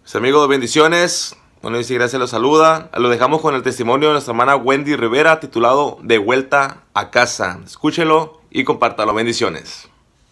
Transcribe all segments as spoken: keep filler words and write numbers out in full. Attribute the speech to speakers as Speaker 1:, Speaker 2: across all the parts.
Speaker 1: Mis amigos, bendiciones. Bueno, y si gracias los saluda. Lo dejamos con el testimonio de nuestra hermana Wendy Rivera, titulado De vuelta a casa. Escúchelo y compártalo. Bendiciones.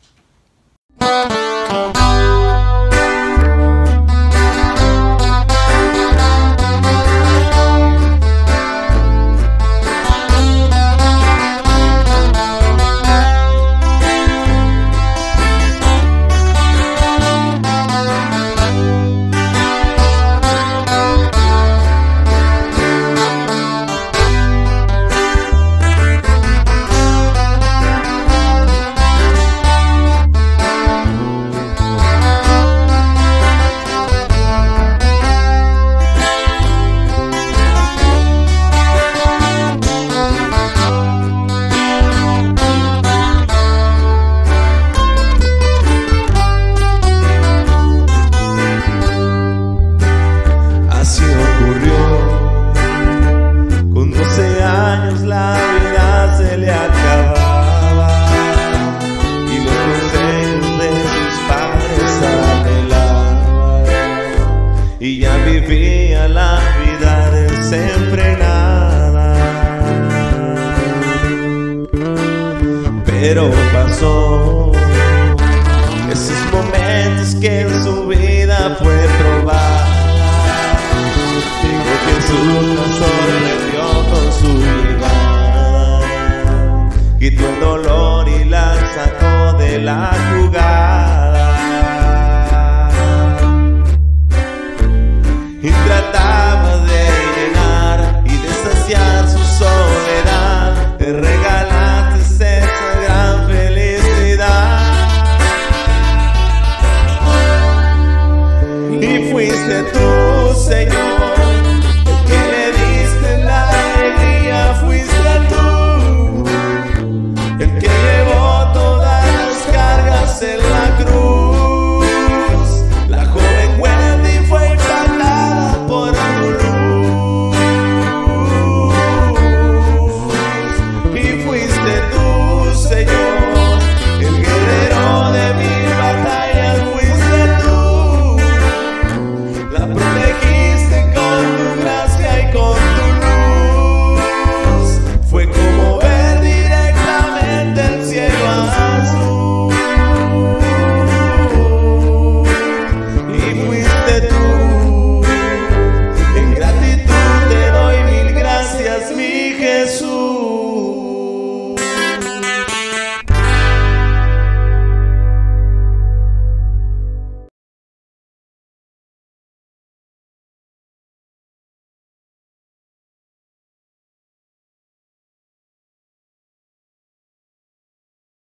Speaker 2: Y ya vivía la vida desenfrenada, pero pasó esos momentos que en su vida fue probada. Digo que Jesús nos sorprendió con su llegada, quitó el dolor y la sacó de la jugada. Y trataba de llenar y de saciar su soledad, de regalarte esa gran felicidad. Y fuiste tú, Señor,